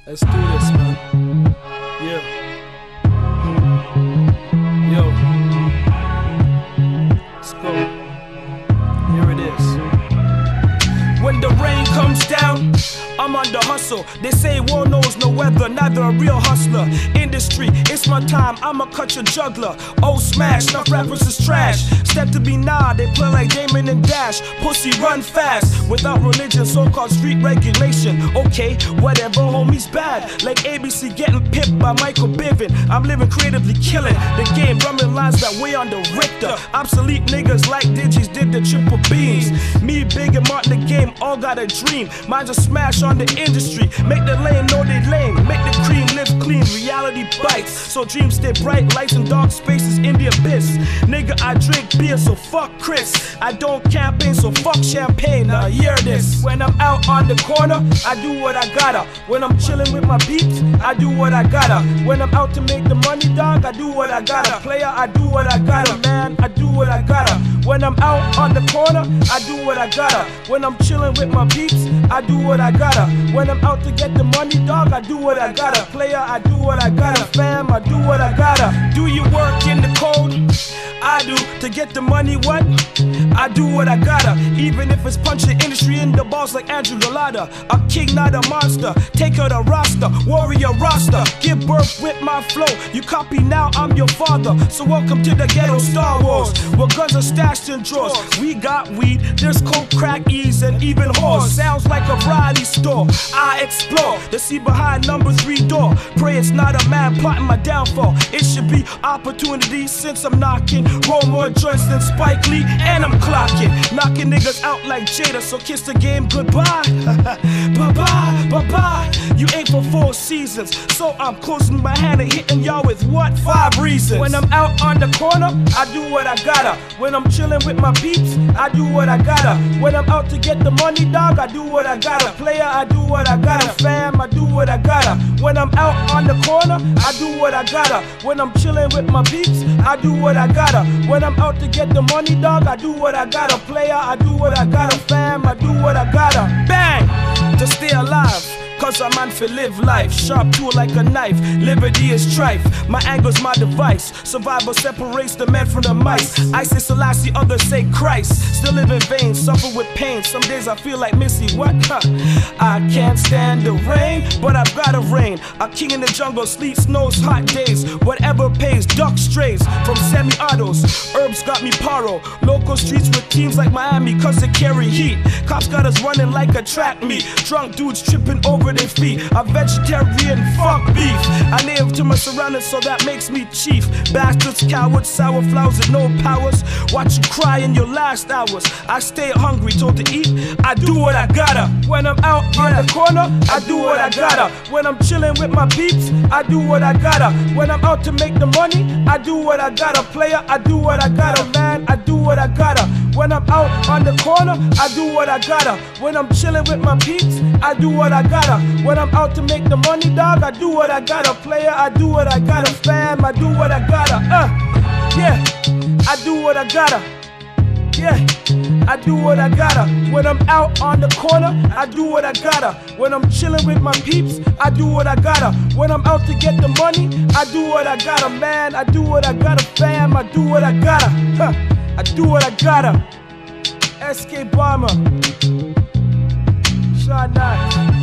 Let's do this, man. Yeah. Yo. Let's go. Here it is. When the rain comes down, I'm on the hustle. They say war knows no weather, neither a real hustler. Industry, it's my time, I'ma cut your juggler. Oh smash, enough rappers is trash. Step to be nah, they play like Damon and Dash. Pussy run fast, without religion, so-called street regulation. Okay, whatever, homie's bad. Like ABC getting pipped by Michael Bivin. I'm living creatively, killing the game, drumming lines that way on the Richter. Obsolete niggas like Digis did the triple beams. Me, Big and Martin, the game, all got a dream. Mine's a smash on the industry. Make the lame know they lame. Make the cream live clean. Reality bites, so dreams stay bright. Lights in dark spaces in the abyss. Nigga, I drink beer, so fuck Chris. I don't campaign, so fuck champagne. Now hear this. When I'm out on the corner, I do what I gotta. When I'm chilling with my peeps, I do what I gotta. When I'm out to make the money, dog, I do what I gotta. Player, I do what I gotta. Man, I do what I gotta. When I'm out on the corner, I do what I gotta. When I'm chilling with my peeps, I do what I gotta. When I'm out to get the money, dog, I do what I gotta. Player, I do what I gotta. Fam, I do what I gotta. Do you work in the cold? I do. To get the money, what? I do what I gotta. Even if it's punching industry in the balls like Andrew Galata. A king, not a monster. Take out a roster, warrior roster. Give birth with my flow. You copy now, I'm your father. So welcome to the ghetto Star Wars, where guns are stashed in drawers. We got weed, there's coke, crack, ease, and even whores. Sounds like a variety store. I explore the sea behind number 3 door. Pray it's not a man plotting my downfall. It should be opportunity since I'm knocking. Roll more joints than Spike Lee, and I'm clocking. Knocking niggas out like Jada, so kiss the game goodbye. Bye-bye, bye-bye. You ain't for 4 seasons, so I'm closing my hand and hitting y'all with what? 5 reasons. When I'm out on the corner, I do what I gotta. When I'm chilling with my peeps, I do what I gotta. When I'm out to get the money, dog, I do what I gotta. Player, I do what I gotta. Fam, I do what I gotta. When I'm out on the corner, I do what I gotta. When I'm chilling with my peeps, I do what I gotta. When I'm out to get the money, dog, I do what I gotta. Player, I do what I gotta. Fam, I do what I gotta. Bang! To stay alive, cause I'm man for live life. Sharp tool like a knife, liberty is strife. My angle's my device. Survival separates the man from the mice. I say Selassie, others say Christ. Still live in vain, suffer with pain. Some days I feel like Missy, what? I can't stand the rain, but I've gotta rain. A king in the jungle, sleet, snows, hot days. Whatever pays, duck strays from semi-autos. Herbs got me paro. Local streets with teams like Miami, cause they carry heat. Cops got us running like a track meet. Drunk dudes tripping over their feet. A vegetarian, fuck beef. I native to my surroundings, so that makes me chief. Bastards, cowards, sour flowers with no powers. Watch you cry in your last hours. I stay hungry, told to eat. I do what I gotta. When I'm out on the corner, I do what I gotta. When I'm chilling with my peeps, I do what I gotta. When I'm out to make the money, I do what I gotta. Player, I do what I gotta. Man, I do what I gotta. When I'm out on the corner, I do what I gotta. When I'm chilling with my peeps, I do what I gotta. When I'm out to make the money, dog, I do what I gotta. Player, I do what I gotta. Fam, I do what I gotta. Yeah, I do what I gotta. Yeah, I do what I gotta. When I'm out on the corner, I do what I gotta. When I'm chilling with my peeps, I do what I gotta. When I'm out to get the money, I do what I gotta. Man, I do what I gotta. Fam, I do what I gotta. I do what I gotta. SK Bomber. Shot 9.